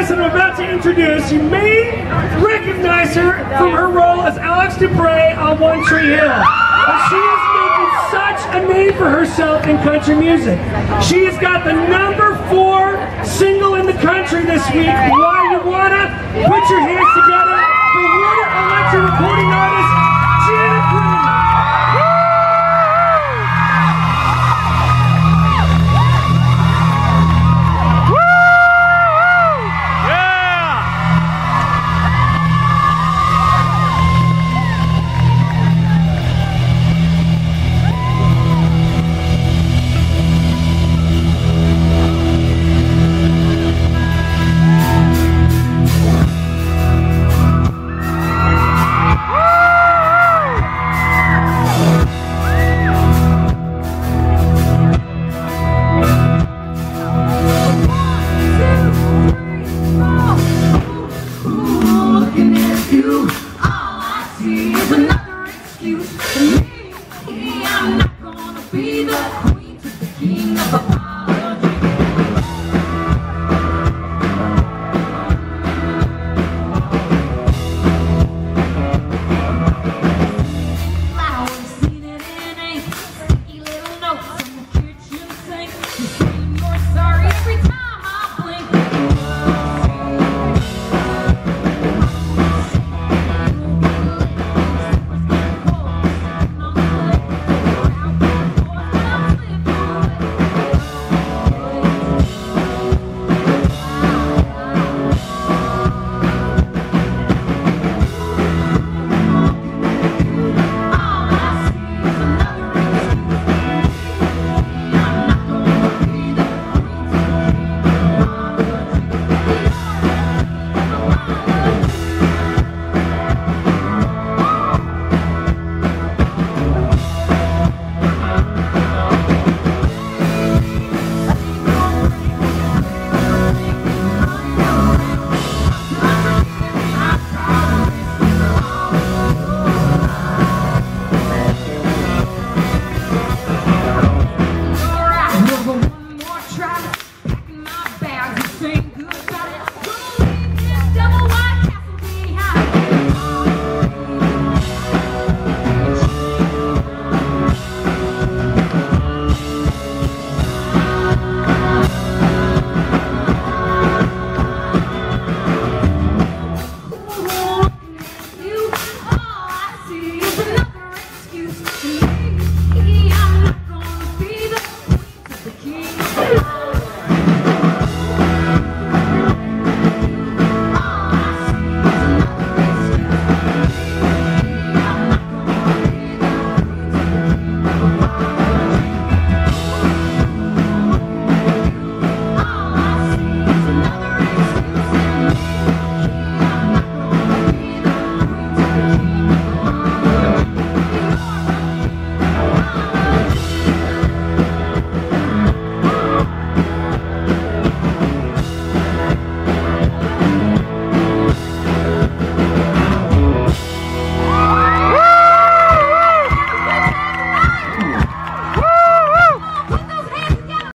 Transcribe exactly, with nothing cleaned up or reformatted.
artist I'm about to introduce, you may recognize her from her role as Alex Dupre on One Tree Hill. And she is making such a name for herself in country music. She has got the number four single in the country this week, Why You Wanna. Put your hands together for Warner Electric recording artist